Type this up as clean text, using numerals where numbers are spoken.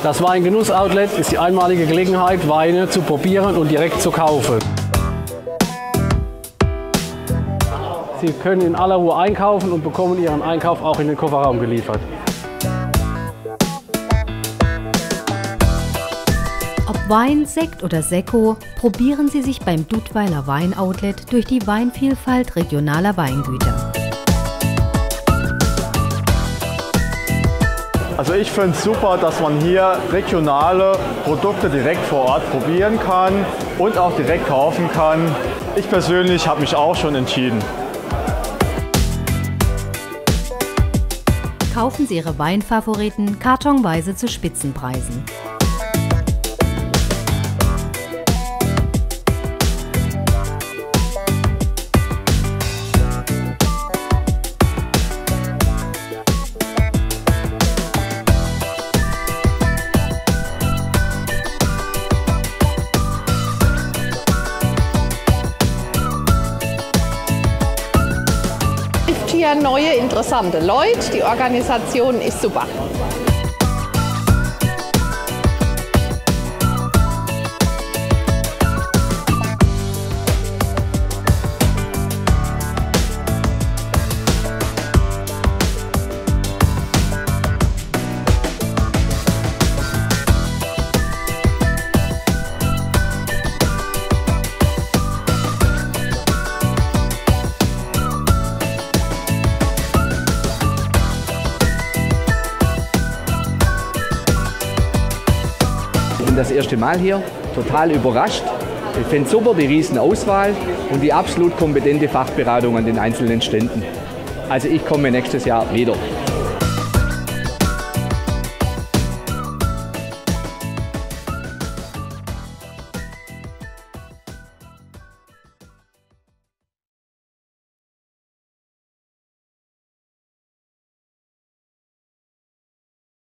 Das Weingenuss-Outlet ist die einmalige Gelegenheit, Weine zu probieren und direkt zu kaufen. Sie können in aller Ruhe einkaufen und bekommen Ihren Einkauf auch in den Kofferraum geliefert. Ob Wein, Sekt oder Sekko, probieren Sie sich beim Duttweiler Weinoutlet durch die Weinvielfalt regionaler Weingüter. Also ich finde es super, dass man hier regionale Produkte direkt vor Ort probieren kann und auch direkt kaufen kann. Ich persönlich habe mich auch schon entschieden. Kaufen Sie Ihre Weinfavoriten kartonweise zu Spitzenpreisen. Hier neue, interessante Leute. Die Organisation ist super. Ich bin das erste Mal hier, total überrascht. Ich finde super die riesen Auswahl und die absolut kompetente Fachberatung an den einzelnen Ständen. Also ich komme nächstes Jahr wieder.